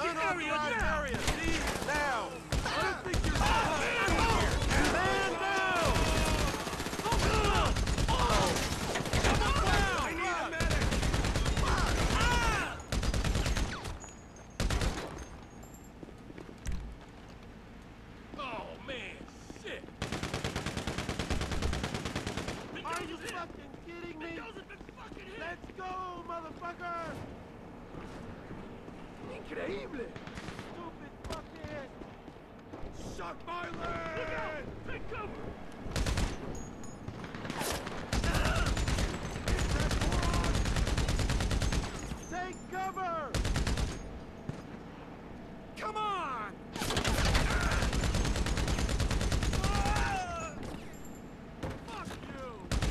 Unauthorized area! Leave now! I don't think you're Man down! I need a medic! Oh man, shit! Are you fucking kidding me? Let's go, motherfucker! Increíble! Stupid fuckhead! Shut my leg! Look out! Take cover! Take cover! Come on! Fuck you!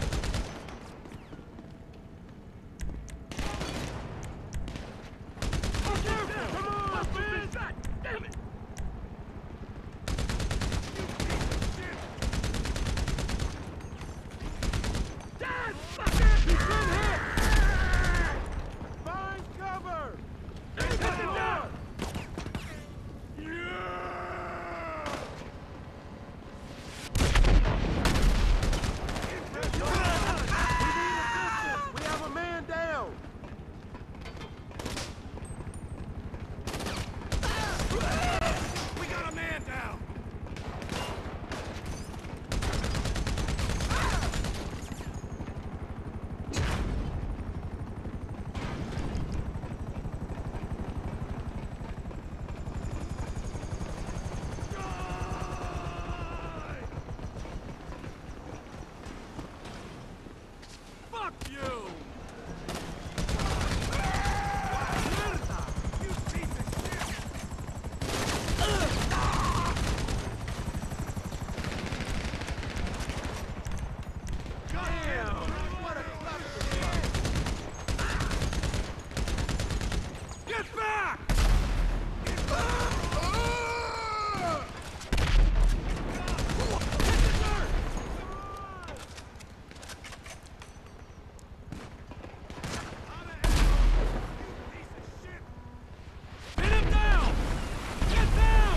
Oh, careful! Come on, man! God damn it! You piece of shit! Dad, fucker! He's been hit! Find cover! Take him down! We have a man down! We got a man down! Fuck you! You piece of shit! Goddamn! What a clusterfuck! Get back! Get him down! Get down!